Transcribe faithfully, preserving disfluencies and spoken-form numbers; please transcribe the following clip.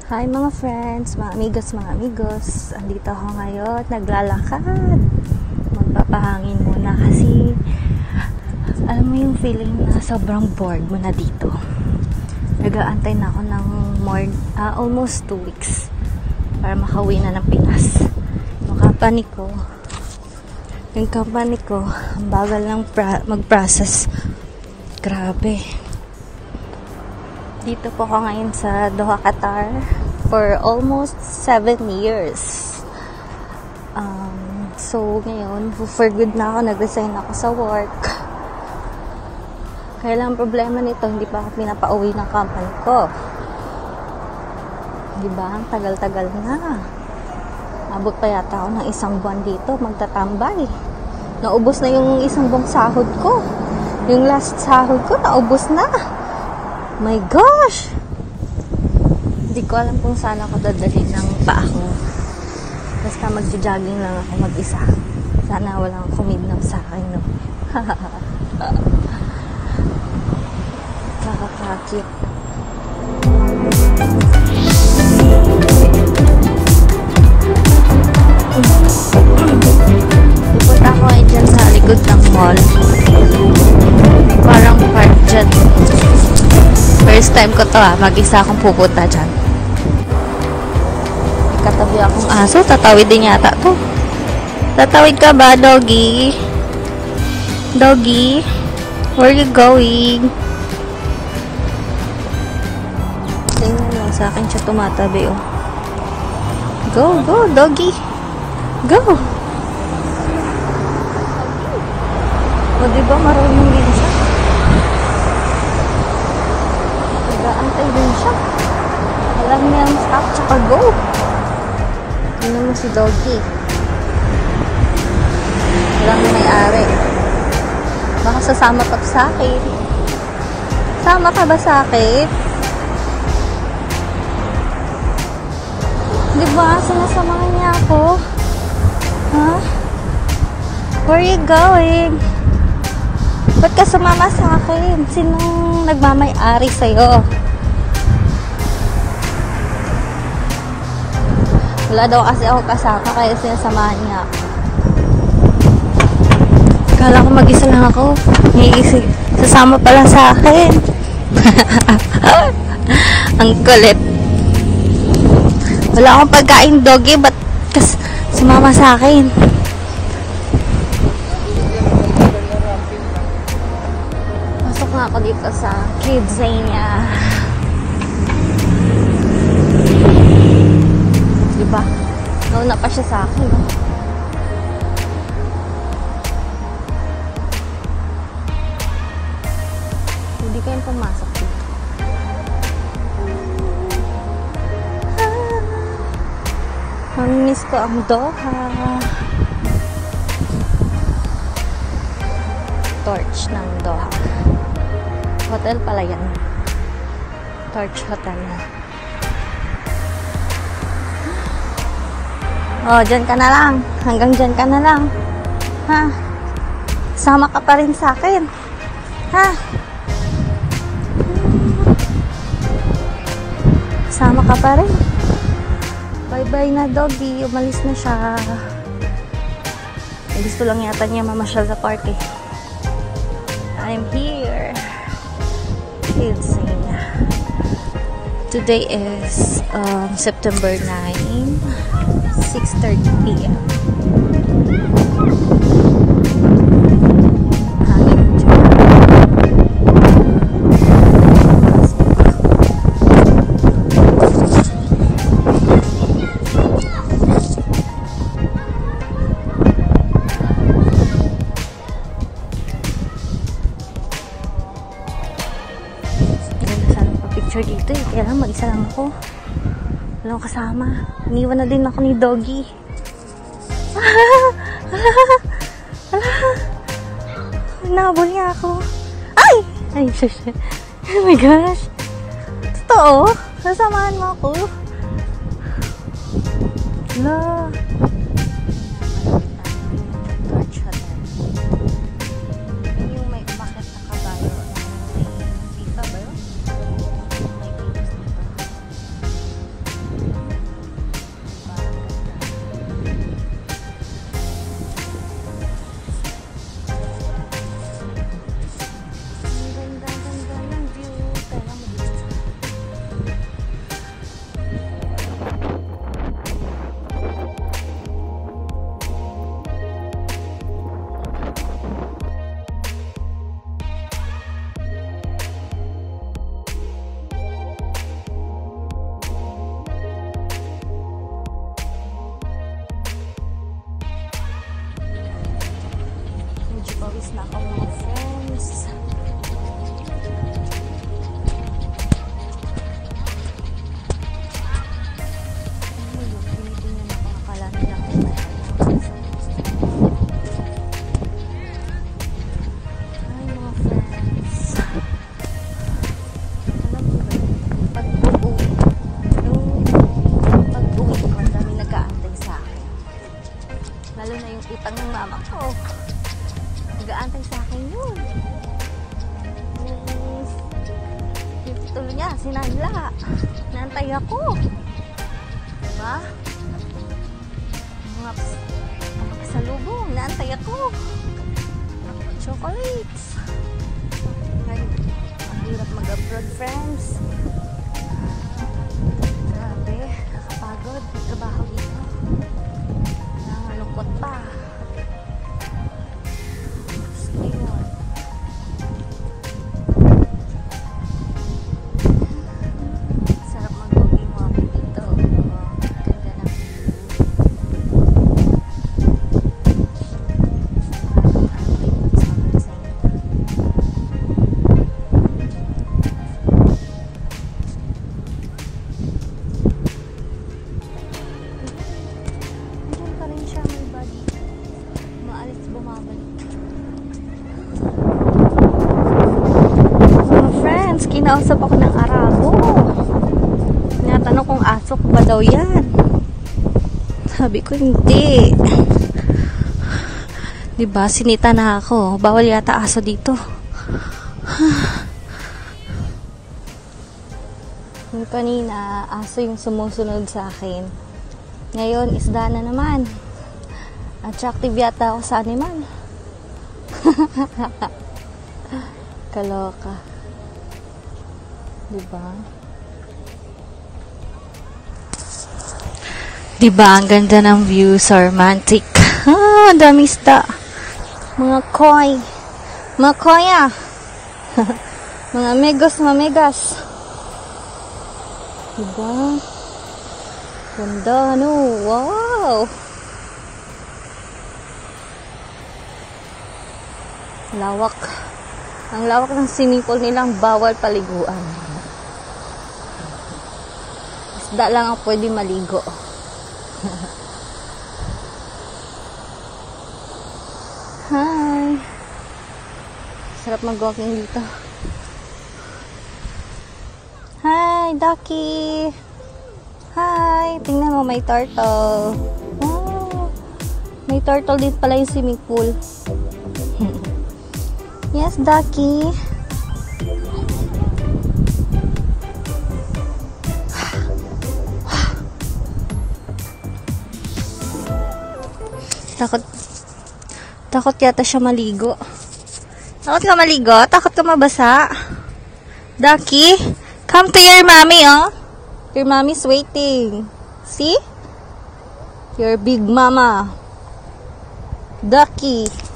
Hi mga friends, mga amigos, mga amigos. Andito ako ngayon, naglalakad. Magpapahangin muna kasi alam mo yung feeling na sobrang bored mo na dito. Nag-aantay na ako ng more, uh, almost two weeks para makauwi na ng Pinas. Yung company ko, yung company ko, ang bagal lang mag-process. Grabe. Dito po ako ngayon sa Doha, Qatar for almost seven years. Um, so, ngayon, for good na ako, nag-resign ako sa work. Kaya lang problema nito, hindi pa ako pinapauwi ng company ko. Diba? Ang tagal-tagal na. Abot pa yata ako ng isang buwan dito, magtatambay. Naubos na yung isang buwang sahod ko. Yung last sahod ko, naubos na. My gosh! Hindi ko alam kung saan ako dadalhin ng paa ko. Basta magja-jogging lang ako mag-isa. Sana walang kumidnap sa akin, no? Kakakakit. Pupunta ako ay dyan sa likod ng mall. Parang park dyan. First time ko to ah, mag-isa akong pupunta dyan. May katabi akong aso, tatawid din yata to. Tatawid ka ba, doggy? Doggy? Where are you going? Tingnan lang sa akin siya tumatabi oh. Go, go, doggy. Go! O diba marunong din siya? Nag-aantay din siya. Alam niya ang stop tsaka go. Tingnan mo si doggy. Walang may-ari. Baka sasama pa sa akin. Sama ka ba sa akin? Diba? Sinasamahan niya ako. Huh? Where are you going? Ba't ka sumama sa akin? Sinong nagmamay-ari sa'yo? Wala daw kasi ako kasama kaya sinasamahan niya ako. Kala ko mag-isa lang ako. Sasama pala sa akin. Ang kulit. Wala akong pagkain, doggy. Ba't kas sumama sa akin? Pasok nga ako dito sa kids area. Diba? Nauna pa siya sa akin. No? Hindi kayong pumasok dito. Miss ko ang Doha. Torch ng Doha. Hotel pala yan. Torch Hotel na. Oh, dyan ka na lang. Hanggang dyan ka na lang. Ha? Sama ka pa rin sa akin. Ha? Sama ka pa rin. Bye-bye na, doggy. Umalis na siya. Eh, gusto lang yata niya mamasyal sa park eh. I'm here. Kids area. Today is um, September ninth, six thirty p m dito eh. Kaya lang mag-isa lang ako. Wala akong kasama. Iniwan na din ako ni doggy. Nabol niya ako. Ay! Ay, shush. Oh my gosh. Totoo? Sasamahan mo ako. Wala. Torch Hotel. Yung may umakit na kabayo. May FIFA ba yun? nanla. Naantay ako. Diba? Mga, mga pasalubong. Naantay ako. Chocolates. Ay, ang hirap mag-abroad, friends. Grabe, nakapagod. Trabaho dito. Nangalungkot pa. Ayun. Sarap mag-walking-walking dito. Ganda ng kinausap ako ng Arabo. Tinatanong kung asok ba daw yan. Sabi ko hindi. Diba, sinita na ako. Bawal yata aso dito. Yung kanina, aso yung sumusunod sa akin. Ngayon, isda na naman. Attractive yata ako sa animal. Kaloka. Diba? Diba? Ang ganda ng view. So romantic. Ah, ang dami isda. Mga koi. Mga koya. Mga megos, mga megas. Diba? Ganda, ano? Wow! Lawak. Ang lawak ng swimming pool nilang bawal paliguan. Isda lang ang pwede maligo. Hi! Sarap mag-walking dito. Hi, Ducky! Hi! Tingnan mo, may turtle. Oh, may turtle din pala yung swimming pool. Yes, Ducky. Takot. Takot yata siya maligo. Takot ka maligo? Takot ka mabasa? Ducky, come to your mommy, oh. Your mommy's waiting. See? Your big mama. Ducky.